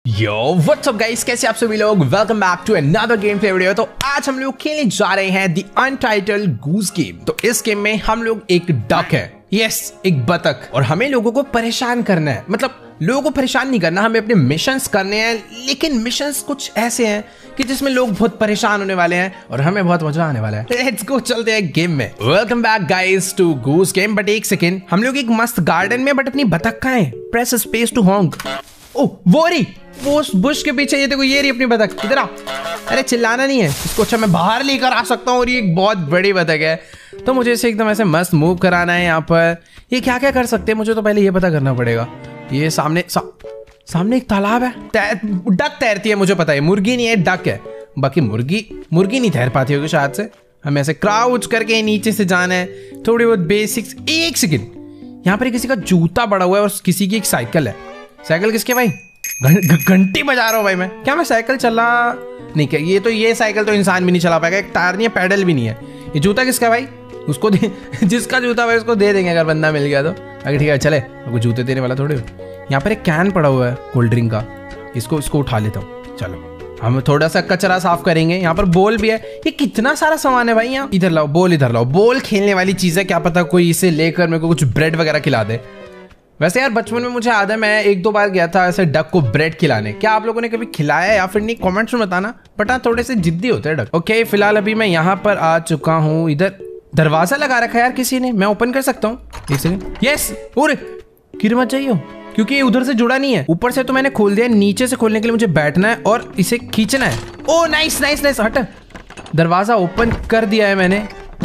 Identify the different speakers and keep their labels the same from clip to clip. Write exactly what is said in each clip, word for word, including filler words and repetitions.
Speaker 1: Yo what's up guys, कैसे आप सभी लोग। Welcome back to another game play video. तो आज हम लोग खेलने जा रहे हैं द अनटाइटल्ड गूस गेम। तो इस गेम में हम लोग एक डक है, यस yes, एक बतख, और हमें लोगों को परेशान करना है। मतलब लोगों को परेशान नहीं करना, हमें अपने मिशंस करने हैं। लेकिन मिशंस कुछ ऐसे हैं कि जिसमें लोग बहुत परेशान होने वाले हैं और हमें बहुत मजा आने वाला है। लेट्स गो, चलते हैं गेम में। Welcome back guys to goose game. But एक सेकेंड, हम लोग एक मस्त गार्डन में, बट अपनी बतख कहाँ है? Press space to honk. Oh वो रही, वो उस बुश के पीछे। ये देखो, ये रही अपनी बतख। इधर आ। अरे चिल्लाना नहीं है इसको। अच्छा मैं बाहर लेकर आ सकता हूँ, और ये एक बहुत बड़ी बतख है, तो मुझे इसे एकदम ऐसे मस्त मूव कराना है। यहाँ पर ये क्या क्या कर सकते हैं मुझे तो पहले ये पता करना पड़ेगा। ये सामने सा, सामने एक तालाब है। डक तैरती है, मुझे पता है। मुर्गी नहीं है, डक है। बाकी मुर्गी मुर्गी नहीं तैर पाती होगी शायद से। हमें ऐसे क्राउच करके नीचे से जाना है, थोड़ी बहुत बेसिक्स। एक सेकेंड, यहाँ पर किसी का जूता पड़ा हुआ है और किसी की एक साइकिल है। साइकिल किसके भाई? घंटी बजा रहा हूँ भाई मैं। क्या मैं साइकिल चला नहीं? क्या ये तो ये साइकिल तो इंसान भी नहीं चला पाएगा। एक टायर नहीं है, पैडल भी नहीं है। ये जूता किसका भाई? उसको दे। जिसका जूता भाई उसको दे देंगे अगर बंदा मिल गया तो। अगर ठीक है चले, वो जूते देने वाला थोड़े। यहाँ पर एक कैन पड़ा हुआ है कोल्ड ड्रिंक का, इसको इसको उठा लेता हूँ। चलो हम थोड़ा सा कचरा साफ करेंगे। यहाँ पर बॉल भी है। ये कितना सारा सामान है भाई यहाँ। इधर लाओ बॉल, इधर लाओ बॉल। खेलने वाली चीज है, क्या पता कोई इसे लेकर मेरे को कुछ ब्रेड वगैरह खिला दे। वैसे यार बचपन में मुझे याद है, मैं एक दो बार गया था ऐसे डक को ब्रेड खिलाने। क्या आप लोगों ने कभी खिलाया या फिर नहीं? कमेंट्स में बताना। बट हाँ, थोड़े से जिद्दी होते हैं डक। ओके, फिलहाल अभी मैं यहाँ पर आ चुका हूँ। इधर दरवाजा लगा रखा है यार किसी ने, मैं ओपन कर सकता हूँ? एक सेकंड। यस, और गिर मत जाइए क्योंकि ये उधर से जुड़ा नहीं है। ऊपर से तो मैंने खोल दिया, नीचे से खोलने के लिए मुझे बैठना है और इसे खींचना है। ओ नाइस नाइस नाइस, हट। दरवाजा ओपन कर दिया है मैंने।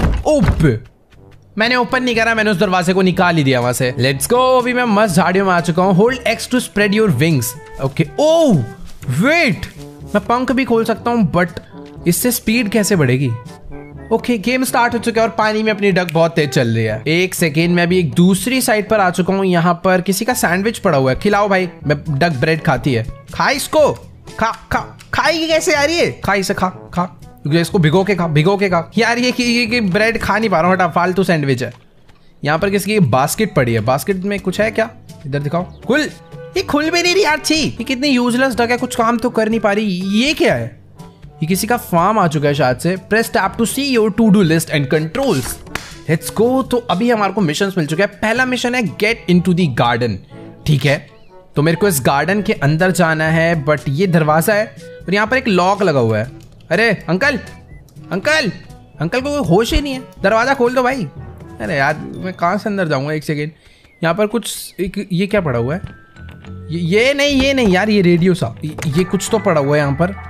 Speaker 1: ओप, मैंने ओपन नहीं करा, मैंने उस दरवाजे को निकाल ही दिया वहां से। Let's go. अभी मैं मस्त झाड़ियों में आ चुका हूँ। Hold X to spread your wings. Okay. Oh wait, मैं पंख भी खोल सकता हूँ, बट इससे स्पीड कैसे बढ़ेगी? ओके, गेम स्टार्ट हो चुका है और पानी में अपनी डक बहुत तेज चल रही है। एक सेकेंड, मैं अभी एक दूसरी साइड पर आ चुका हूँ। यहाँ पर किसी का सैंडविच पड़ा हुआ है, खिलाओ भाई। मैं डक ब्रेड खाती है, खा इसको। खा खा खाएगी कैसे यार? ये खा, इसे खा खा, इसको भिगो के खा, भिगो के खा यार। ये कि, ये कि ब्रेड खा नहीं पा रहा हूँ, हटा, फालतू सैंडविच है। यहाँ पर किसी की बास्केट पड़ी है, बास्केट में कुछ है क्या? इधर दिखाओ। खुल, ये खुल भी नहीं रही यार। छी, ये कितनी यूजलेस डक है, कुछ काम तो कर नहीं पा रही। ये क्या है? ये किसी का फार्म आ चुका है शायद से। Press tab to see your to do list and controls. Let's go. तो अभी हमारे को मिशंस मिल चुके हैं। पहला मिशन है गेट इनटू द गार्डन। ठीक है, तो मेरे को इस गार्डन के अंदर जाना है, बट ये दरवाजा है और यहाँ पर एक लॉक लगा हुआ है। अरे अंकल अंकल अंकल को कोई होश ही नहीं है, दरवाजा खोल दो भाई। अरे यार मैं कहाँ से अंदर जाऊँगा? एक सेकेंड। यहाँ पर कुछ एक, ये क्या पड़ा हुआ है? ये, ये नहीं ये नहीं यार, ये रेडियो सा, ये, ये कुछ तो पड़ा हुआ है यहाँ पर।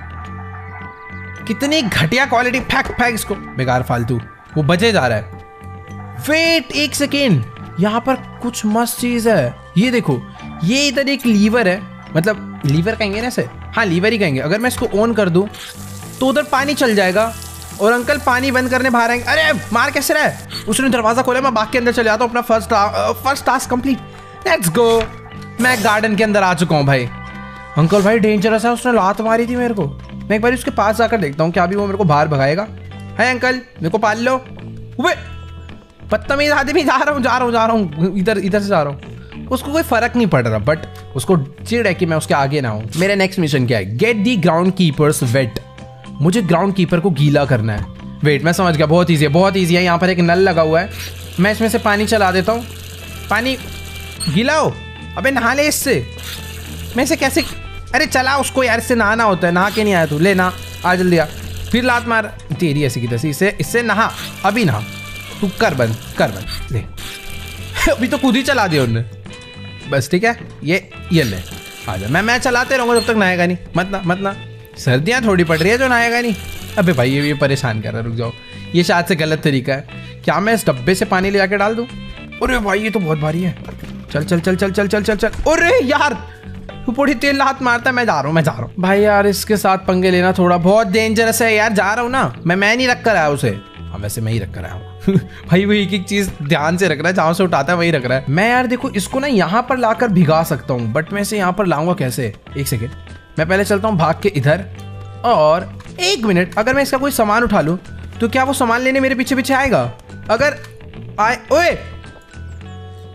Speaker 1: कितनी घटिया क्वालिटी। फेंक फेंक इसको, बेकार फालतू। वो बजे जा रहा है। वेट एक सेकेंड, यहाँ पर कुछ मस्त चीज है। ये देखो, ये इधर एक लीवर है, मतलब लीवर कहेंगे ना इसे? हाँ लीवर ही कहेंगे। अगर मैं इसको ऑन कर दूं तो उधर पानी चल जाएगा और अंकल पानी बंद करने बाहर आएंगे। अरे मार कैसे रहा है? उसने दरवाजा खोला, मैं बाग के अंदर चले जाता हूँ। अपना first first task complete. Let's go. मैं गार्डन के अंदर आ चुका हूँ भाई। अंकल भाई डेंजरस है, उसने लात मारी थी मेरे को। मैं एक बार उसके पास जाकर देखता हूँ क्या अभी वो मेरे को बाहर भगाएगा। है अंकल, मेरे को पाल लो। वे बदतमीज आदमी, जा रहा हूँ जा रहा हूँ जा रहा हूँ इधर इधर से जा रहा हूँ। उसको कोई फर्क नहीं पड़ रहा, बट उसको चिढ़ है कि मैं उसके आगे ना हूँ। मेरा नेक्स्ट मिशन क्या है? Get the ground keepers wet. मुझे ग्राउंड कीपर को गीला करना है। वेट, मैं समझ गया, बहुत ईजी है, बहुत ईजी है। यहाँ पर एक नल लगा हुआ है, मैं इसमें से पानी चला देता हूँ। पानी गीला हो, अबे नहा ले इससे। मैं इसे कैसे? अरे चला उसको यार, इससे नहाना होता है। नहा के नहीं आया तू? ले ना, आ जल्दी आ। फिर लात मार तेरी ऐसी की तैसी। इससे इससे नहा, अभी नहा तू। कर बंद कर बंद, ले। अभी तो खुद ही चला दिया उन्होंने। बस ठीक है, ये ये ले आ जा। मैं मैं चलाते रहूँगा जब तक नहाएगा नहीं। मत ना मत ना, सर्दियाँ थोड़ी पड़ रही है जो नहाएगा नहीं। अबे भाई ये ये परेशान कर रहा है, रुक जाओ। ये शायद से गलत तरीका है। क्या मैं इस डब्बे से पानी ले जाके डाल दूँ? अरे भाई ये तो बहुत भारी है। चल चल चल चल चल चल चल चल। अरे यार पूरी तेल लात मारता है। मैं जा रहा हूँ मैं जा रहा हूँ भाई। यार इसके साथ पंगे लेना थोड़ा बहुत डेंजरस है यार। जा रहा हूँ ना मैं मैं नहीं रख कर आया उसे। हाँ वैसे मैं ही रख कर आया हूँ। भाई वो एक एक चीज ध्यान से रख रहा है, जहां से उठाता है वही रख रहा है। मैं यार देखो इसको ना यहाँ पर लाकर भिगा सकता हूँ, बट मैं इसे यहाँ पर लाऊंगा कैसे? एक सेकेंड, मैं पहले चलता हूँ भाग के इधर। और एक मिनट, अगर मैं इसका कोई सामान उठा लूँ तो क्या वो सामान लेने मेरे पीछे पीछे आएगा? अगर आए, ओए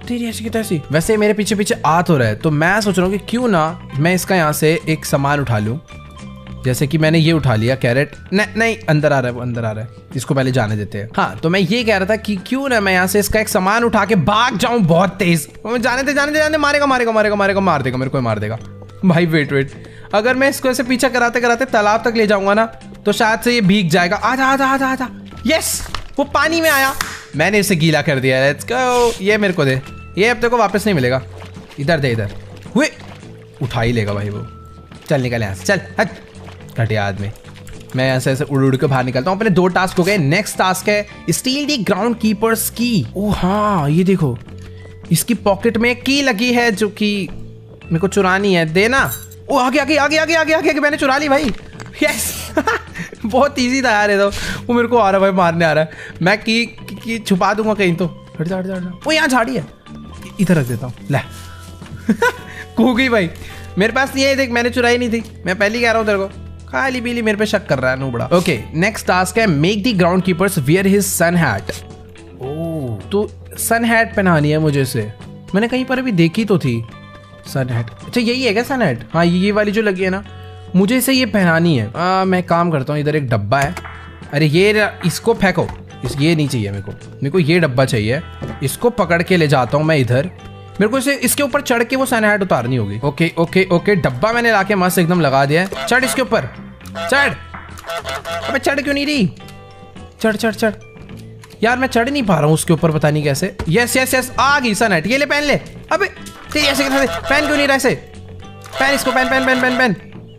Speaker 1: तेरी ऐसी की तैसी। वैसे मेरे पीछे पीछे आ तो रहा है, तो मैं सोच रहा हूँ कि क्यों ना मैं इसका यहाँ से एक सामान उठा लूँ। जैसे कि मैंने ये उठा लिया कैरेट। नहीं नहीं, अंदर आ रहा है वो, अंदर आ रहा है, इसको पहले जाने देते हैं। हाँ, तो मैं ये कह रहा था कि क्यों ना मैं यहाँ से इसका एक सामान उठा के भाग जाऊं बहुत तेज। जाने दे जाने दे जाने दे, मारेगा मारेगा मारेगा मारेगा मार देगा मेरे को, मार देगा भाई। वेट वेट, अगर मैं इसको ऐसे पीछा कराते कराते तालाब तक ले जाऊंगा ना, तो शायद से ये भीग जाएगा। आजा आजा आजा आजा। यस, वो पानी में आया, मैंने इसे गीला कर दिया। Let's go. ये मेरे को दे, ये अब तेरे को वापस नहीं मिलेगा। इधर दे, इधर हुए, उठा ही लेगा भाई वो। चल निकल यहाँ से, चल हट घटिया आदमी। मैं ऐसे ऐसे उड़ उड़ के बाहर निकलता हूँ। अपने दो टास्क हो गए। नेक्स्ट टास्क है स्टील दी ग्राउंड कीपर्स की। ओ हाँ, ये देखो, इसकी पॉकेट में की लगी है जो कि मेरे को चुरानी है। देना। ओ आगे आगे आगे आगे आगे आगे, आगे मैंने चुरा ली भाई। यस बहुत इजी था यार ये तो। वो मेरे को आ रहा है भाई, मारने आ रहा है। मैं की, की, की छुपा दूंगा कहीं तो। हट जा हट जा हट जा। वो यहाँ झाड़ी है, इधर रख देता हूँ। ले कूद गई भाई। मेरे पास ये देख, मैंने चुराई नहीं थी, मैं पहले ही कह रहा हूँ तेरे को। खाली पीली मेरे पे शक कर रहा है नूबड़ा। ओके, नेक्स्ट टास्क है make the ground keepers wear his sun hat. Oh, तो सन हैट पहनानी है मुझे इसे। मैंने कहीं पर अभी देखी तो थी सन हैट। अच्छा यही है क्या सन हैट? हाँ, ये वाली जो लगी है ना, मुझे इसे ये पहनानी है। आ, मैं काम करता हूँ, इधर एक डब्बा है। अरे ये, इसको फेंको, इस ये नहीं चाहिए मेरे को। मेरे को ये डब्बा चाहिए, इसको पकड़ के ले जाता हूँ मैं इधर। मेरे को इसे इसके ऊपर चढ़ के वो सन हैट उतारनी होगी। ओके ओके ओके, डब्बा मैंने लाके मस्त एकदम लगा दिया है। चढ़ इसके ऊपर, चढ़। अबे चढ़ क्यों नहीं रही? चढ़ चढ़ चढ़। यार मैं चढ़ नहीं पा रहा हूँ उसके ऊपर, पता नहीं कैसे। यस यस यस, आ गई सन हैट। ये ले, पहन ले। अबे तेरी ऐसे कैसे पहन क्यों नहीं रहा ऐसे? पहन इसको, पहन पहन पहन पहन पहन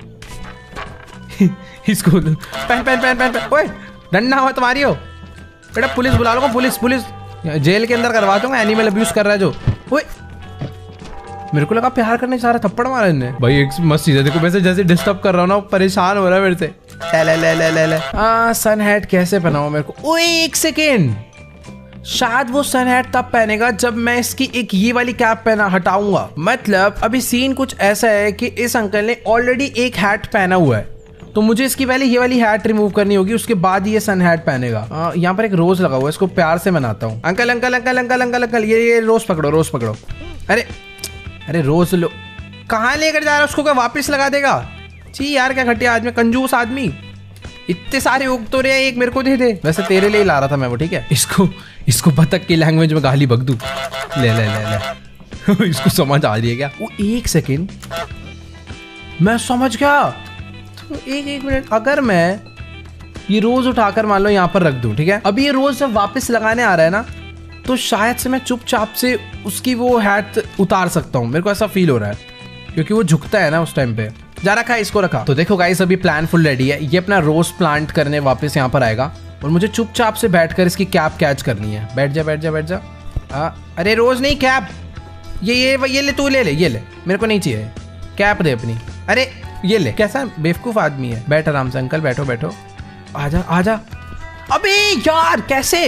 Speaker 1: इसको पहन पहन पहन पहन पहन। ओए डंडा हुआ तुम्हारी हो बेटा, पुलिस बुला लो। पुलिस पुलिस जेल के अंदर करवा दूंगा, एनिमल अब्यूज कर रहा है जो। ओए मेरे को लगा प्यार करने जा रहा, थप्पड़ मारा इन्हें भाई। एक मस्त चीज है, देखो वैसे जैसे डिस्टर्ब कर रहा हूँ ना, परेशान हो रहा है मेरे से। ले ले ले ले ले। आ, सन हैट कैसे पहनाऊं मेरे को? ओए एक सेकेंड, शायद वो सन हैट तब पहनेगा जब मैं इसकी एक ये वाली कैप पहना हटाऊंगा। मतलब अभी सीन कुछ ऐसा है कि इस अंकल ने ऑलरेडी एक हैट पहना हुआ है, तो मुझे इसकी पहले ये वाली हैट रिमूव करनी होगी, उसके बाद ये सन हैट पहनेगा। यहाँ पर एक रोज लगा हुआ है, इसको प्यार से मनाता हूँ। Uncle uncle uncle uncle uncle uncle, ये ये रोज पकड़ो, रोज पकड़ो। अरे अरे रोज लो, कहाँ लेकर जा रहा है उसको? क्या वापस लगा देगा? जी यार क्या घटिया आदमी, कंजूस आदमी। इतने सारे उग तो रहे, एक मेरे को दे दे। वैसे तेरे लिए ला रहा था मैं वो, ठीक है। इसको इसको बतख की लैंग्वेज में गाली बक दूं। ले ले ले ले इसको समझ आ रही है क्या? वो एक सेकेंड, मैं समझ गया। तो एक एक मिनट, अगर मैं ये रोज उठाकर मान लो यहाँ पर रख दूं, ठीक है। अभी ये रोज जब वापस लगाने आ रहा है ना, तो शायद से मैं चुपचाप से उसकी वो हैट उतार सकता हूँ। मेरे को ऐसा फील हो रहा है, क्योंकि वो झुकता है ना उस टाइम पे। जा रखा है, इसको रखा। तो देखो गाइस, अभी प्लान फुल रेडी है। ये अपना रोज प्लांट करने वापस यहाँ पर आएगा और मुझे चुपचाप से बैठकर इसकी कैप कैच करनी है। बैठ जा बैठ जा बैठ जा। आ, अरे रोज नहीं, कैप। ये ये ये ले, तू ले ले, ये ले, मेरे को नहीं चाहिए। कैप दे अपनी। अरे ये ले। कैसा बेवकूफ आदमी है। बैठ आराम से अंकल, बैठो बैठो। आजा आजा। अबे यार कैसे?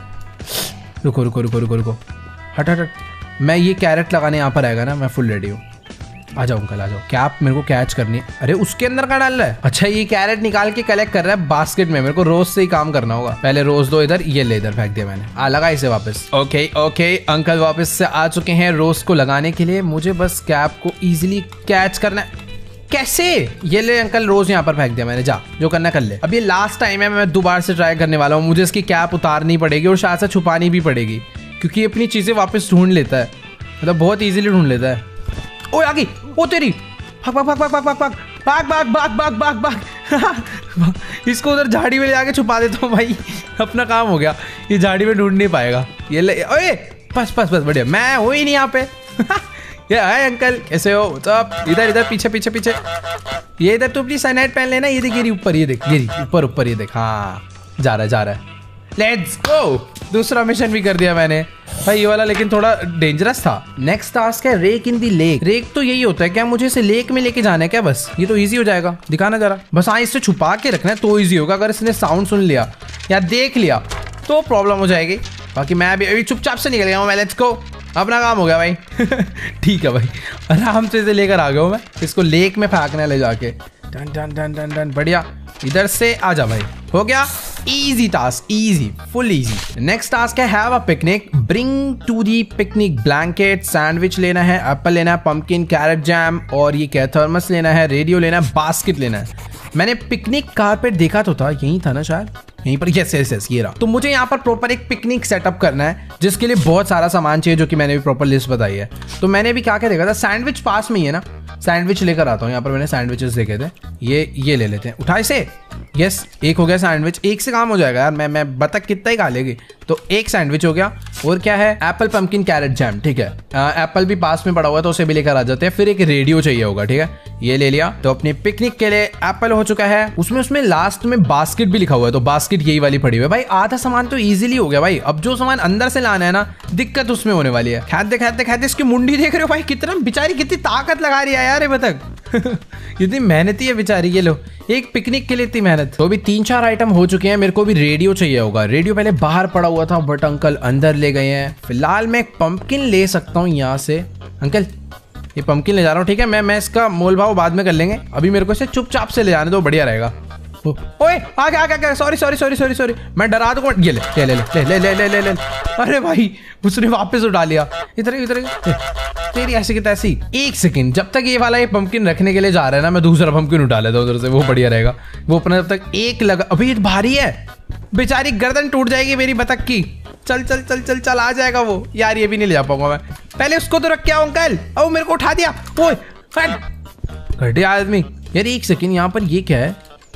Speaker 1: रुको रुको रुको रुको रुको, हट हट हट। मैं ये कैरेट लगाने यहाँ पर आएगा ना, मैं फुल रेडी हूँ। आ जाओ अंकल, आ जाओ। कैप मेरे को कैच करनी है। अरे उसके अंदर का डाल रहा है? अच्छा, ये कैरेट निकाल के कलेक्ट कर रहा है बास्केट में। मेरे को रोज से ही काम करना होगा। पहले रोज दो इधर, ये ले इधर फेंक दिया मैंने। आ लगा इसे वापस। ओके ओके, अंकल वापस से आ चुके हैं रोज को लगाने के लिए। मुझे बस कैप को इजिली कैच करना है। कैसे? ये ले अंकल, रोज यहाँ पर फेंक दिया मैंने। जा, जो करना कर ले। अब ये लास्ट टाइम है, मैं दोबारा से ट्राई करने वाला हूँ। मुझे इसकी कैप उतारनी पड़ेगी और शायद से छुपानी भी पड़ेगी, क्योंकि ये अपनी चीजें वापस ढूंढ लेता है। मतलब बहुत इजीली ढूंढ लेता है। ओ आगे, ओ तेरी, भाग भाग भाग भाग भाग भाग भाग भाग भाग भाग भाग भाग। इसको उधर झाड़ी में ले आके छुपा देता हूँ भाई, अपना काम हो गया। ये झाड़ी में ढूंढ नहीं पाएगा। ये ले, ओए बस बस बस, बढ़िया। मैं हूँ ही नहीं यहाँ पे। ये हाय अंकल, कैसे हो? सब इधर इधर, पीछे पीछे पीछे। ये इधर, तू अपनी सन हैट पहन लेना। ये देख, ये ऊपर, ये देख, ये ऊपर ऊपर, ये देख। हाँ, जा रहा है जा रहा है। Let's go. दूसरा मिशन भी कर दिया मैंने भाई, ये वाला लेकिन थोड़ा डेंजरस था। नेक्स्ट टास्क है rake in the lake. Rake तो यही होता है क्या? मुझे इसे लेक में लेके जाना है क्या? बस ये तो इजी हो जाएगा। दिखाना जरा। बस हाँ, इससे छुपा के रखना है तो इजी होगा। अगर इसने साउंड सुन लिया या देख लिया तो प्रॉब्लम हो जाएगी। बाकी मैं अभी अभी चुपचाप से निकल गया हूँ मैं। लेट्स गो, अपना काम हो गया भाई। ठीक है भाई, आराम से इसे लेकर आ गया हूँ मैं। इसको लेक में फेंकने ले जाके। Done done done done done, बढ़िया। इधर से आ जा भाई, हो गया। Easy task, easy, full easy. Next task है have a picnic, bring to the picnic blanket, sandwich लेना है, एप्पल लेना है, पंपकिन, कैरेट जैम और ये क्या थर्मस लेना है, रेडियो लेना है, बास्केट लेना है। मैंने पिकनिक कारपेट देखा तो था, यही था ना शायद, यहीं पर। यस यस यस ये रहा। तो मुझे यहाँ पर प्रॉपर एक पिकनिक सेटअप करना है जिसके लिए बहुत सारा सामान चाहिए जो कि मैंने भी प्रॉपर लिस्ट बताई है। तो मैंने भी क्या क्या देखा था, सैंडविच पास में ही है ना, सैंडविच लेकर आता हूँ। यहाँ पर मैंने सैंडविचेस देखे थे, ये ये ले लेते हैं, उठा इसे। यस एक हो गया सैंडविच, एक से काम हो जाएगा यार, मैं मैं बतख कितना ही खा लेगी। तो एक सैंडविच हो गया। और क्या है, एप्पल पंपकिन कैरेट जैम, ठीक है। एप्पल भी पास में पड़ा हुआ है तो उसे भी लेकर आ जाते हैं। फिर एक रेडियो चाहिए होगा, ठीक है, ये ले लिया। तो अपनी पिकनिक के लिए एप्पल हो चुका है। उसमें उसमें लास्ट में बास्केट भी लिखा हुआ है, तो बास्केट यही वाली पड़ी हुई है भाई। आधा सामान तो इजीली हो गया भाई। अब जो सामान अंदर से लाना है ना, दिक्कत उसमें होने वाली है। खाते खाते खाते इसकी मुंडी देख रहे हो भाई, कितना बेचारी कितनी ताकत लगा रही है यार ये बतख। कितनी मेहनती है बेचारी, ये लो एक पिकनिक के लिए इतनी मेहनत। तो अभी तीन चार आइटम हो चुके हैं। मेरे को भी रेडियो चाहिए होगा। रेडियो पहले बाहर पड़ा हुआ था बट अंकल अंदर ले गए हैं। फिलहाल मैं एक पंपकिन ले सकता हूँ यहाँ से। अंकल ये पंपकिन ले जा रहा हूँ, ठीक है। मैं मैं इसका मोल भाव बाद में कर लेंगे, अभी मेरे को इसे चुपचाप से ले जाने दो, बढ़िया रहेगा। ओए आगे आगे आगे, sorry sorry sorry sorry sorry, मैं डरा दूंगा। ये ले ले ले ले ले ले ले ले ले। अरे भाई उसने वापस उठा लिया। इधर इधर तेरी ऐसी की तैसी। एक सेकंड, जब तक ये वाला ये पंपकिन रखने के लिए जा रहा है ना, मैं दूसरा पंपकिन उठा लेता हूँ उधर से, वो बढ़िया रहेगा। वो अपना जब तक एक लगा, अभी ये भारी है, बेचारी गर्दन टूट जाएगी मेरी बतख की। चल चल चल चल चल, आ जाएगा वो। यार ये भी नहीं ले जा पाऊंगा मैं, पहले उसको तो रख के आओ अंकल। ओ मेरे को उठा दिया, ओए घटिया आदमी। यार एक सेकंड, यहाँ पर ये क्या है,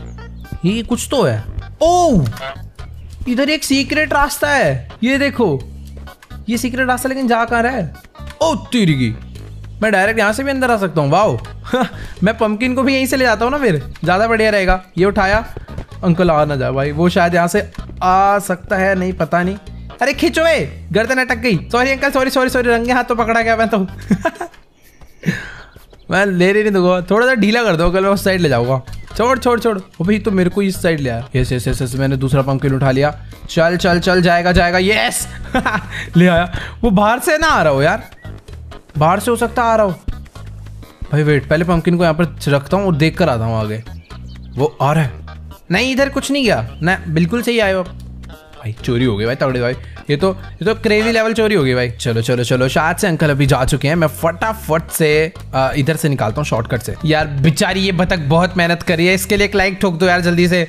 Speaker 1: ये कुछ तो है। ओह इधर एक सीक्रेट रास्ता है, ये देखो ये सीक्रेट रास्ता, लेकिन जा कहाँ रहा है। ओ तेरी की, मैं डायरेक्ट यहाँ से भी अंदर आ सकता हूँ, वाओ। मैं पंपकिन को भी यहीं से ले जाता हूँ ना, फिर ज्यादा बढ़िया रहेगा। ये उठाया, अंकल आ ना जा भाई, वो शायद यहाँ से आ सकता है, नहीं पता नहीं। अरे खींचो वे, गर्दन अटक गई। Sorry uncle, sorry sorry sorry, रंगे हाथ तो पकड़ा गया मैं तो। मैं ले रही नहीं दूंगा, थोड़ा सा ढीला कर दो, कल मैं उस साइड ले जाऊंगा। छोड़ छोड़ छोड़, वो भाई तो मेरे को इस साइड ले आया। यस यस यस, मैंने दूसरा पंपकिन उठा लिया। चल चल चल, जाएगा जाएगा, यस। ले आया। वो बाहर से ना आ रहा हो यार, बाहर से हो सकता आ रहा हो भाई। वेट, पहले पंपकिन को यहाँ पर रखता हूँ और देख कर आता हूँ आगे। वो आ रहा है, नहीं इधर कुछ नहीं गया ना, बिल्कुल सही आए हो भाई। चोरी हो गई भाई तगड़े भाई, ये तो ये तो क्रेजी लेवल चोरी हो गई भाई। चलो चलो चलो, शायद से अंकल अभी जा चुके हैं। मैं फटाफट से आ, इधर से निकालता हूँ शॉर्टकट से। यार बेचारी ये बतख बहुत मेहनत कर रही है, इसके लिए एक लाइक ठोक दो यार जल्दी से।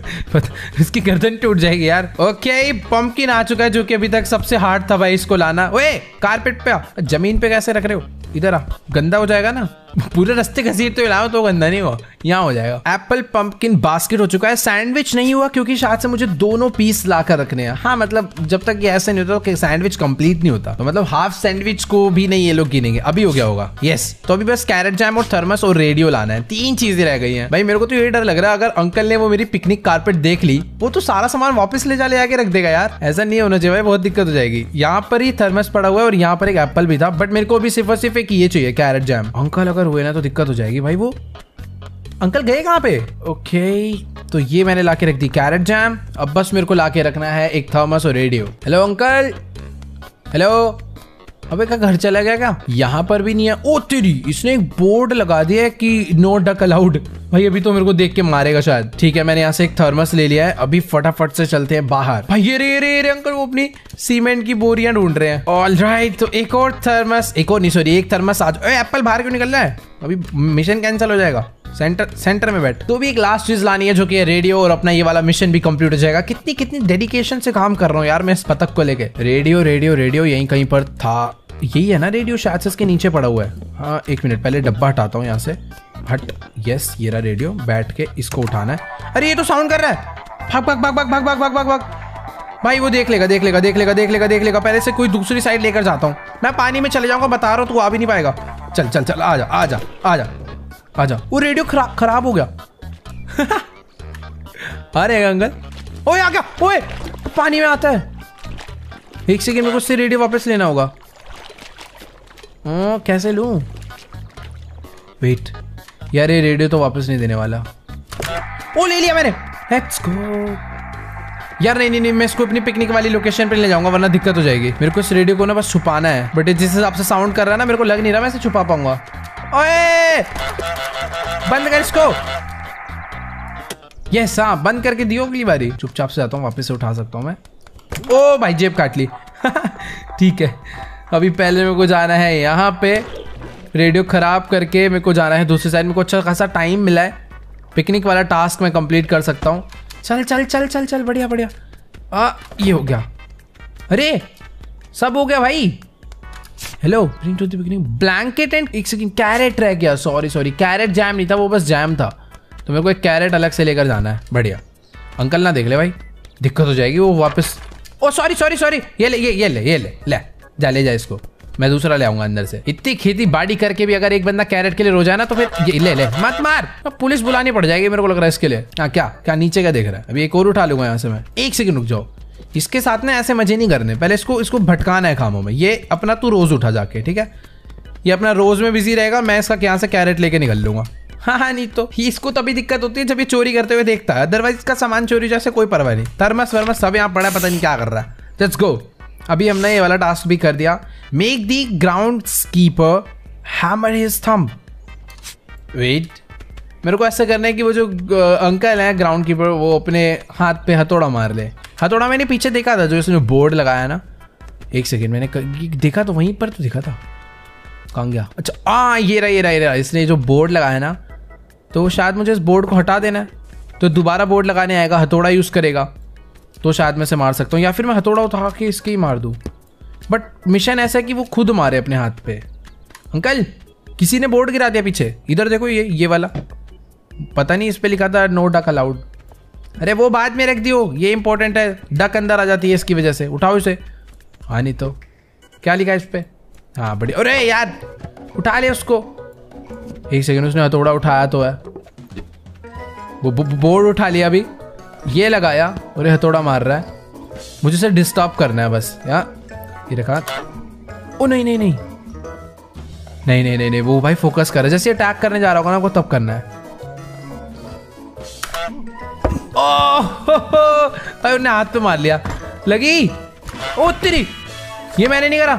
Speaker 1: इसकी गर्दन टूट जाएगी यार। ओके पंपकिन आ चुका है, जो कि अभी तक सबसे हार्ड था भाई इसको लाना। ओए कारपेट पे आ, जमीन पे कैसे रख रहे हो, इधर आ, गंदा हो जाएगा ना। पूरे रास्ते घसीट तो लाओ तो गंदा नहीं हुआ, यहाँ हो जाएगा। एप्पल पंपकिन बास्केट हो चुका है। सैंडविच नहीं हुआ क्योंकि शायद से मुझे दोनों पीस लाकर रखने हैं। हाँ मतलब जब तक ये ऐसा नहीं होता कि सैंडविच कंप्लीट नहीं होता, तो मतलब हाफ सैंडविच को भी नहीं ये लोग गिनेंगे। अभी हो गया होगा, यस। तो अभी बस कैरेट जैम और थर्मस और रेडियो लाना है, तीन चीजें रह गई हैं भाई। मेरे को तो ये डर लग रहा है अगर अंकल ने वो मेरी पिकनिक कारपेट देख ली, वो तो सारा सामान वापस ले जा ले जाके रख देगा यार। ऐसा नहीं होना चाहिए भाई, बहुत दिक्कत हो जाएगी। यहाँ पर ही थर्मस पड़ा हुआ है और यहाँ पर एक एप्पल भी था, बट मेरे को अभी सिर्फ और सिर्फ एक ये चाहिए, कैरेट जैम। अंकल अगर हुए ना तो दिक्कत हो जाएगी भाई। वो अंकल गए कहाँ पे? ओके तो ये मैंने लाके रख दी कैरेट जैम। अब बस मेरे को लाके रखना है एक थर्मस और रेडियो। Hello uncle, hello. अबे क्या घर चला गया क्या? यहाँ पर भी नहीं है। ओ तेरी, इसने एक बोर्ड लगा दिया है कि नो डक अलाउड। भाई अभी तो मेरे को देख के मारेगा शायद। ठीक है मैंने यहाँ से एक थर्मस ले लिया है, अभी फटाफट से चलते हैं बाहर। भाई ये रे रे रे अंकल वो अपनी सीमेंट की बोरियां ढूंढ रहे हैं। ऑल राइट तो एक और थर्मस, एक और नहीं सॉरी एक थर्मस आज। एप्पल बाहर क्यों निकल रहा है? अभी मिशन कैंसिल हो जाएगा। सेंटर सेंटर में बैठ। तो भी एक लास्ट चीज लानी है जो कि रेडियो, और अपना ये वाला मिशन भी कंप्लीट हो जाएगा। कितनी कितनी डेडिकेशन से काम कर रहा हूँ यार मैं इस बतख को लेके। रेडियो रेडियो रेडियो यहीं कहीं पर था, यही है ना रेडियो, शायद से इसके नीचे पड़ा हुआ है। हाँ एक मिनट, पहले डब्बा हटाता हूँ यहाँ से। हट, यस ये रहा रेडियो। बैठ के इसको उठाना है। अरे ये तो साउंड कर रहा है। भाग भाग भाग भाग भाग भाग भाग भाग भाग। भाई वो देख लेगा देख लेगा देख लेगा देख लेगा देख लेगा। पहले से कोई दूसरी साइड लेकर जाता हूँ मैं, पानी में चले जाऊंगा, बता रहा हूँ तू आ भी नहीं पाएगा। चल चल चल, आजा आजा आजा आजा। वो रेडियो खराब खराब हो गया। अरे अंकल, ओए आ गया। ओए पानी में आता है। एक सेकंड में उससे रेडियो वापस लेना होगा। ओ, कैसे लूं? वेट यार, ये रेडियो तो वापस नहीं देने वाला। ओ ले लिया मैंने, लेट्स गो। यार नहीं नहीं नहीं, मैं इसको अपनी पिकनिक वाली लोकेशन पे ले जाऊंगा वरना दिक्कत हो जाएगी। मेरे को इस रेडियो को ना बस छुपाना है, बट जिस हिसाब से साउंड कर रहा है ना, मेरे को लग नहीं रहा मैं इसे छुपा पाऊंगा। ओए बंद कर इसको। यस हाँ, बंद करके दियो अगली बारी। चुपचाप से जाता हूँ, वापस से उठा सकता हूँ मैं। ओ भाई जेब काट ली। ठीक है, अभी पहले मेरे को जाना है यहाँ पे, रेडियो खराब करके मेरे को जाना है दूसरी साइड। मेरे को अच्छा खासा टाइम मिला है, पिकनिक वाला टास्क मैं कंप्लीट कर सकता हूँ। चल चल चल चल चल, बढ़िया बढ़िया। आ ये हो गया, अरे सब हो गया भाई। Hello, bring to the picnic blanket and एक सेकंड, कैरेट रह गया। सॉरी सॉरी, कैरेट जैम नहीं था, वो बस जैम था, तो मेरे को एक कैरेट अलग से लेकर जाना है। बढ़िया, अंकल ना देख ले भाई, दिक्कत हो जाएगी। वो वापस, ओ सॉरी सॉरी सॉरी, ये ले ये ये ले ये ले ले जा, ले जा इसको, मैं दूसरा ले आऊंगा अंदर से। इतनी खेती बाड़ी करके भी अगर एक बंदा कैरेट के लिए रो जाए ना, तो फिर ये ले ले, मत मार, पुलिस बुलानी पड़ जाएगी मेरे को लग रहा है इसके लिए। हाँ क्या क्या नीचे क्या देख रहा है? अभी एक और उठा लूंगा यहाँ से मैं। एक सेकंड रुक जाओ, इसके साथ ना ऐसे मजे नहीं करने, पहले इसको इसको भटकाना है कामों में। ये अपना तू रोज उठा जाके, ठीक है, ये अपना रोज में बिजी रहेगा, मैं इसका यहाँ से कैरेट लेके निकल लूंगा। हाँ हाँ, नहीं तो इसको तभी दिक्कत होती है जब ये चोरी करते हुए देखता है, अदरवाइज इसका सामान चोरी जैसे कोई परवाह नहीं। थर्मस वर्मस सब यहाँ पड़ा है, पता नहीं क्या कर रहा है। Let's go. अभी हमने ये वाला टास्क भी कर दिया। Make the ground keeper hammer his thumb. Wait, मेरे को ऐसा करना है कि वो जो अंकल है ग्राउंड कीपर, वो अपने हाथ पे हथौड़ा मार ले। हथौड़ा मैंने पीछे देखा था, जो इसने बोर्ड लगाया ना, एक सेकेंड मैंने देखा तो वहीं पर तो देखा था, कहाँ गया? अच्छा हाँ, ये रहा ये रहा ये रहा। इसने जो बोर्ड लगाया ना, तो शायद मुझे इस बोर्ड को हटा देना है, तो दोबारा बोर्ड लगाने आएगा, हथौड़ा यूज़ करेगा, तो शायद मैं से मार सकता हूँ, या फिर मैं हथौड़ा उठा के इसके ही मार दूँ। बट मिशन ऐसा है कि वो खुद मारे अपने हाथ पे। अंकल, किसी ने बोर्ड गिरा दिया पीछे, इधर देखो, ये ये वाला, पता नहीं इस पे लिखा था नो डक अलाउड। अरे वो बाद में रख दियो, ये इंपॉर्टेंट है, डक अंदर आ जाती है इसकी वजह से। उठाओ इसे। हाँ नहीं तो क्या लिखा है इस पे? हाँ बढ़िया। अरे यार उठा ले उसको। एक सेकंड, उसने हथौड़ा उठाया तो है, वो बोर्ड उठा लिया, अभी ये लगाया और ये हथौड़ा मार रहा है। मुझे इसे डिस्टर्ब करना है बस। यार ये रखा। ओ नहीं नहीं नहीं नहीं नहीं नहीं नहीं, वो भाई फोकस कर रहा है, जैसे अटैक करने जा रहा होगा ना, वो तब करना है। ओह भाई, उन्हें हाथ पे मार लिया, लगी। ओ तेरी, ये मैंने नहीं करा।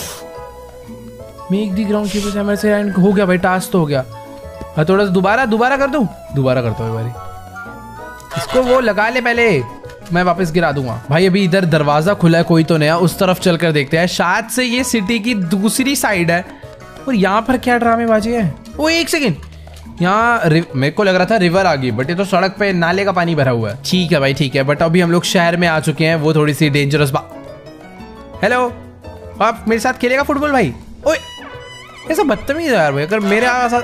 Speaker 1: Make the ground keeper hammer से एंड हो गया भाई, टास्क तो हो गया। हथौड़ा दोबारा दोबारा कर दूं, दोबारा करता हूँ भाई, इसको वो लगा ले पहले, मैं वापस गिरा दूंगा। भाई अभी इधर दरवाजा खुला है, कोई तो नया, उस तरफ चलकर देखते हैं, शायद से ये सिटी की दूसरी साइड है। और यहाँ पर क्या ड्रामेबाजी है? वो एक सेकंड, यहाँ मेरे को लग रहा था रिवर आ गई, बट ये तो सड़क पे नाले का पानी भरा हुआ है। ठीक है भाई ठीक है, बट अभी हम लोग शहर में आ चुके हैं, वो थोड़ी सी डेंजरस बात। हेलो, आप मेरे साथ खेलेगा फुटबॉल भाई? ओए ऐसा बदतमीज है यार भाई, अगर मेरे साथ,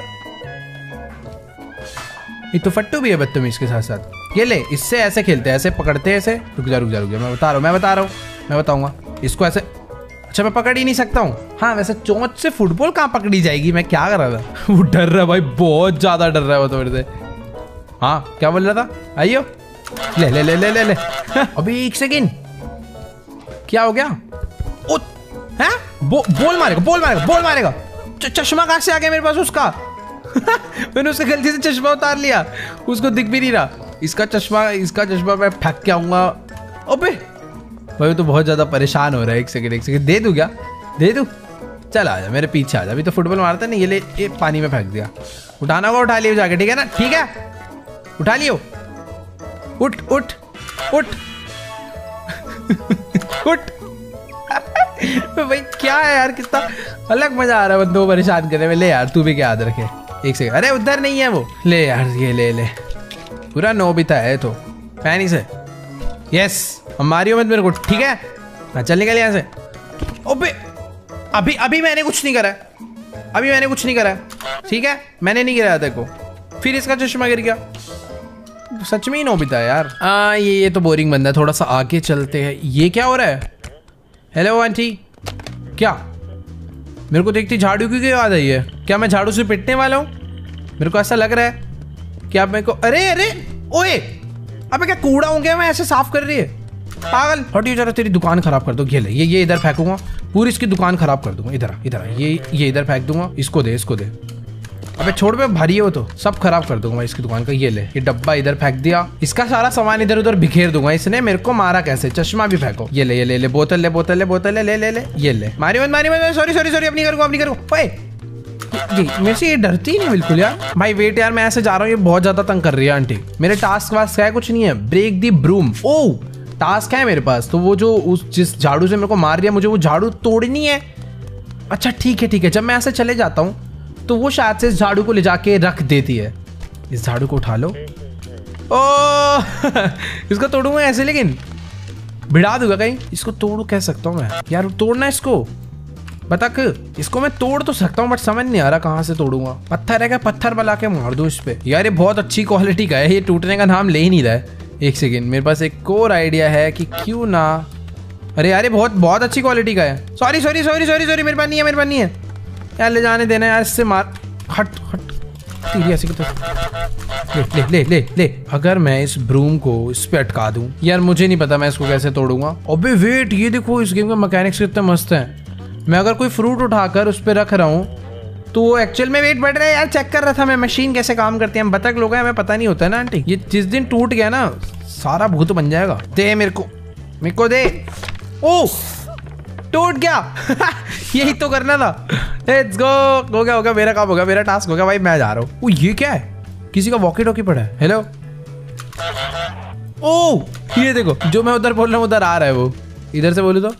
Speaker 1: ये तो फट्टू भी है बदतमीज के साथ साथ। ये ले, इससे ऐसे खेलते हैं, ऐसे पकड़ते हैं ऐसे। रुक जा रुक जा रुक जा, मैं बता रहा हूँ मैं बता रहा हूँ मैं बताऊंगा इसको ऐसे। अच्छा मैं पकड़ ही नहीं सकता हूँ। हाँ वैसे चोंच से फुटबॉल कहाँ पकड़ी जाएगी, मैं क्या कर रहा था। वो डर रहा है भाई, बहुत ज्यादा डर रहा है वो तो मेरे से। हाँ क्या बोल रहा था? आइयो, ले ले ले ले ले ले। अभी एक सेकेंड, क्या हो गया? ओ है, बो, बोल मारेगा बोल मारेगा बोल मारेगा। चश्मा कहाँ से आ गया मेरे पास उसका? मैंने उससे गलती से चश्मा उतार लिया, उसको दिख भी नहीं रहा। इसका चश्मा इसका चश्मा मैं फेंक के आऊंगा। अबे भाई तो बहुत ज्यादा परेशान हो रहा है। एक सेकंड एक सेकंड, दे दूं क्या? दे दूं? चल आ जा मेरे पीछे आ जा। अभी तो फुटबॉल मारता नहीं, ये ले, ये पानी में फेंक दिया। उठाना होगा, उठा लियो जाके, ठीक है ना? ठीक है उठा लियो। उठ उठ उठ उठ। भाई क्या है यार, कितना अलग मजा आ रहा है बंदों को परेशान करने में। ले यार तू भी क्या याद रखे। एक सेकंड, अरे उधर नहीं है वो, ले यार ये ले ले। पूरा नोबिता है तो फैनी से। यस, अब मारियो मत मेरे को, ठीक है? हाँ चल निकल यहाँ से। ओबे अभी अभी मैंने कुछ नहीं करा, अभी मैंने कुछ नहीं करा, ठीक है? मैंने नहीं गिराया देखो, फिर इसका चश्मा गिर गया। सच में ही नोबिता है यार। आ, ये ये तो बोरिंग बंदा है, थोड़ा सा आगे चलते हैं। ये क्या हो रहा है? हेलो आंटी, क्या मेरे को देखती झाड़ू की आवाज आई है? क्या मैं झाड़ू से पिटने वाला हूँ? मेरे को ऐसा लग रहा है कि आप मेरे को, अरे अरे ओए अबे क्या कूड़ा हो गया, मैं ऐसे साफ कर रही है पागल। हटियो जरा, तेरी दुकान खराब कर दो। ये ले, ये ये इधर फेंकूंगा, पूरी इसकी दुकान खराब कर दूंगा। इधर इधर ये ये इधर फेंक दूंगा। इसको दे इसको दे। अबे छोड़ पे, भारी है वो तो, सब खराब कर दूंगा इसकी दुकान का। ये ले, ये डब्बा इधर फेंक दिया, इसका सारा सामान इधर उधर बिखेर दूंगा। इसने मेरे को मारा कैसे? चश्मा भी फेंको। ये ले ये ले ले, बोतल ले बोतल ले बोतल ले ले ले ले ये ले। मारी मत मारी मत, सॉरी सॉरी सॉरी, अपनी करो अपनी करो। ओए ये मेरे से ये डरती नहीं बिल्कुल यार। भाई वेट यार, मैं ऐसे जा रहा हूँ, ये बहुत ज्यादा तंग कर रही है आंटी। मेरे टास्क वास्क है कुछ नहीं है। Break the broom. ओ टास्क है मेरे पास, तो वो जो उस जिस झाड़ू से मेरे को मार दिया, मुझे वो झाड़ू तोड़नी है। अच्छा ठीक है ठीक है, जब मैं ऐसे चले जाता हूँ तो वो शायद से इस झाड़ू को ले जाके रख देती है। इस झाड़ू को उठा लो। ओ इसको तोड़ूंगा ऐसे, लेकिन भिड़ा दूंगा कहीं। इसको तोड़ कह सकता हूँ मैं यार, तोड़ना इसको बतख। इसको मैं तोड़ तो सकता हूँ बट समझ नहीं आ रहा कहाँ से तोड़ूंगा। पत्थर है क्या, पत्थर बना के मार दूं इस पे। यार ये बहुत अच्छी क्वालिटी का है, ये टूटने का नाम ले ही नहीं रहा है। एक सेकेंड, मेरे पास एक और आइडिया है कि क्यों ना। अरे यार ये बहुत बहुत अच्छी क्वालिटी का है। Sorry sorry sorry sorry sorry मेरे पास नहीं है, मेरे पास नहीं है यार। ले जाने देना यार, इससे मार। हट हट तेरी ऐसी तो ले ले ले ले ले। अगर मैं इस ब्रूम को इस पे अटका दूं, यार मुझे नहीं पता मैं इसको कैसे तोड़ूंगा। अबे वेट, ये देखो इस गेम का मैकेनिक्स कितने मस्त हैं। मैं अगर कोई फ्रूट उठाकर उस पे रख रहा हूँ तो वो एक्चुअल में वेट बढ़ रहा है यार। चेक कर रहा था मैं मशीन कैसे काम करती है। हम बतख लोग हैं, हमें पता नहीं होता है ना आंटी। ये जिस दिन टूट गया ना, सारा भूत बन जाएगा। दे मेरे को, मेरे को दे। ओ टूट गया यही तो करना था। Let's go. हो गया हो गया, मेरा काम हो गया, मेरा टास्क हो गया भाई। मैं जा रहा हूँ। ओ ये क्या है, किसी का वॉकी टॉकी पड़ा है। हेलो। ओ ये देखो, जो मैं उधर बोल रहा हूँ उधर आ रहा है वो। इधर से बोलूँ तो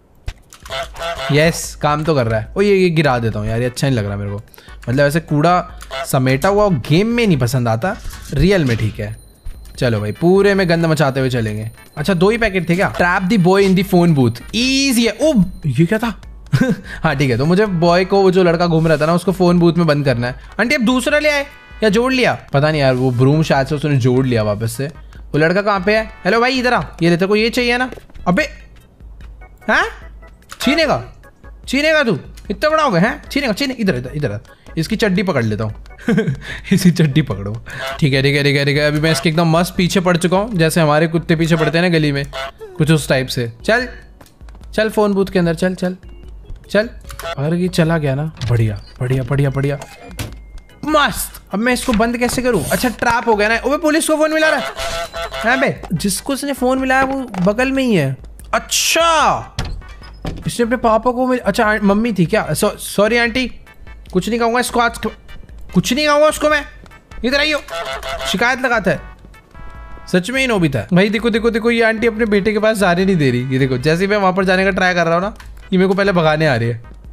Speaker 1: यस, काम तो कर रहा है। ओ ये, ये गिरा देता हूँ यार, ये अच्छा नहीं लग रहा मेरे को। मतलब ऐसे कूड़ा समेटा हुआ गेम में नहीं पसंद आता, रियल में ठीक है। चलो भाई, पूरे में गंद मचाते हुए चलेंगे। अच्छा दो ही पैकेट थे क्या। Trap the boy in the phone booth. Easy है। ओ ये क्या था हाँ ठीक है, तो मुझे बॉय को, वो जो लड़का घूम रहा था ना, उसको फोन बूथ में बंद करना है। आंटी अब दूसरा ले आए या जोड़ लिया, पता नहीं यार। वो ब्रूम शायद से उसने जोड़ लिया वापस से। वो लड़का कहाँ पे है। हेलो भाई इधर आ, ये लेते को ये चाहिए ना। अबे हाँ छीनेगा छीनेगा तू, इतना बड़ा हो गया है। छीनेगा छीने, इधर इधर इधर। इसकी चड्डी पकड़ लेता हूँ इसकी चड्डी पकड़ो। ठीक है ठीक है ठीक है ठीक है। अभी मैं इसके एकदम मस्त पीछे पड़ चुका हूँ, जैसे हमारे कुत्ते पीछे पड़ते हैं ना गली में, कुछ उस टाइप से। चल चल फोन बूथ के अंदर चल चल चल। अरे ये चला गया ना, बढ़िया बढ़िया बढ़िया बढ़िया मस्त। अब मैं इसको बंद कैसे करूं। अच्छा ट्रैप हो गया ना। ओए पुलिस को फोन मिला रहा है बे। जिसको इसने फोन मिलाया वो बगल में ही है। अच्छा इसने अपने पापा को मिल... अच्छा मम्मी थी क्या। सॉरी आंटी, कुछ नहीं कहूँगा इसको आज, कुछ नहीं कहूँगा उसको मैं। इधर आइयो, शिकायत लगाता है सच में ही नोबिता है भाई। देखो देखो देखो, ये आंटी अपने बेटे के पास जाने नहीं दे रही। ये देखो, जैसे ही मैं वहां पर जाने का ट्राई कर रहा हूँ ना, ये मेरे को पहले भगाने आ रही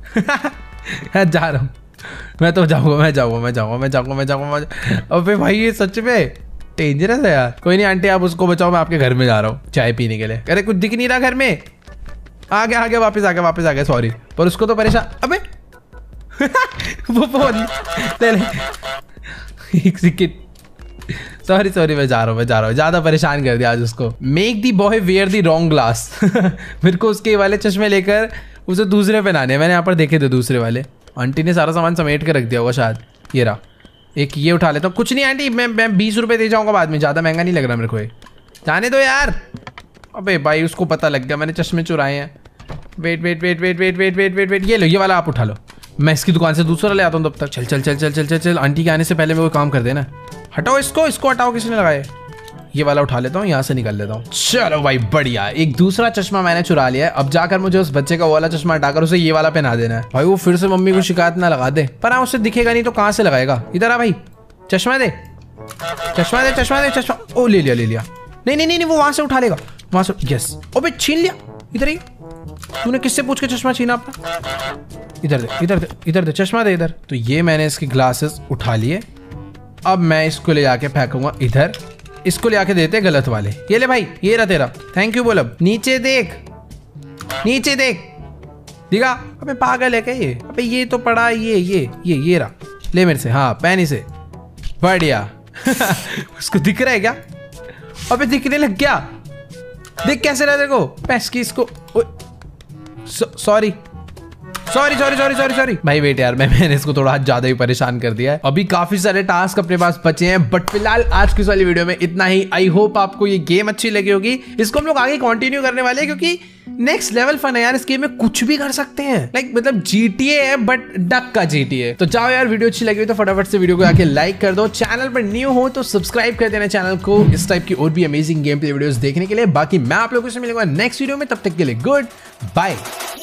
Speaker 1: है जा रहा हूँ मैं, तो जाऊँगा मैं जाऊँगा मैं जाऊँगा मैं जाऊँगा मैं जाऊँगा। अबे भाई ये सच में डेंजरस है यार। कोई नहीं आंटी, आप उसको बचाओ, मैं आपके घर में जा रहा हूँ चाय पीने के लिए। अरे कुछ दिख नहीं रहा घर में। आ गया आ गया, वापस आ गया वापस आ गया। सॉरी, पर उसको तो परेशान। अबे वो फोन ले ले एक सेकंड। सॉरी सॉरी, मैं जा रहा हूँ मैं जा रहा हूँ। ज्यादा परेशान कर दिया आज उसको। Make the boy wear the wrong glass मेरे को उसके वाले चश्मे लेकर उसे दूसरे पहनाने। मैंने यहाँ पर देखे थे दूसरे वाले। आंटी ने सारा सामान समेट कर रख दिया होगा शायद। ये रहा, एक ये उठा लेता हूँ। कुछ नहीं आंटी, मैं मैं बीस रुपए दे जाऊंगा बाद में, ज्यादा महंगा नहीं लग रहा मेरे को। जाने दो यार। अबे भाई उसको पता लग गया मैंने चश्मे चुराए हैं। Wait wait wait wait wait wait wait wait wait ये लो, ये वाला आप उठा लो। मैं इसकी दुकान से दूसरा ले आता हूँ तब तक। चल चल चल चल चल चल चल। आंटी के आने से पहले मैं कोई काम कर देना। हटाओ इसको, इसको हटाओ, किसने लगाए। ये वाला उठा लेता हूँ, यहाँ से निकल लेता हूँ। चलो भाई बढ़िया, एक दूसरा चश्मा मैंने चुरा लिया है। अब जाकर मुझे उस बच्चे का वाला चश्मा हटाकर उसे ये वाला पहना देना है। भाई वो फिर से मम्मी को शिकायत ना लगा दे। पर हाँ, उसे दिखेगा नहीं तो कहाँ से लगाएगा। इधर आ भाई, चश्मा दे चश्मा दे चश्मा दे चश्मा। ओ ले लिया ले लिया। नहीं नहीं नहीं, वो वहां से उठा लेगा, वहां से। यस। ओबे छीन लिया। इधर ही, तूने किससे पूछ के चश्मा छीना अपना। इधर दे इधर दे इधर दे चश्मा दे इधर। तो ये मैंने इसके ग्लासेस उठा लिए। अब मैं इसको ले जाके फेंकूंगा इधर। इसको ले आके देते गलत वाले। ये ले भाई, ये रहा तेरा। थैंक यू बोल। अब नीचे देख, नीचे देख, दिखा। अबे पागल है क्या ये। अबे ये तो पड़ा, ये ये ये ये रहा, ले मेरे से। हाँ पहन इसे, बढ़िया उसको दिख रहा है क्या। अबे दिखने लग गया, देख कैसे रहा देखो। पैस की इसको। Sorry sorry sorry sorry sorry sorry भाई। वेट यार, मैं मैंने इसको थोड़ा ज्यादा ही परेशान कर दिया है। अभी काफी सारे टास्क अपने पास बचे हैं, बट फिलहाल आज की वाली वीडियो में इतना ही। आई होप आपको ये गेम अच्छी लगी होगी। इसको हम लोग आगे कंटिन्यू करने वाले हैं, क्योंकि नेक्स्ट लेवल फन है यार। इस गेम में कुछ भी कर सकते हैं। लाइक like, मतलब जीटीए है बट डक का जीटीए। तो जाओ यार, वीडियो अच्छी लगी तो फटाफट से वीडियो को आके लाइक कर दो। चैनल पर न्यू हो तो सब्सक्राइब कर देना चैनल को, इस टाइप की और भी अमेजिंग गेम प्ले वीडियोस देखने के लिए। बाकी मैं आप लोगों से मिलूंगा नेक्स्ट वीडियो में, तब तक के लिए गुड बाय।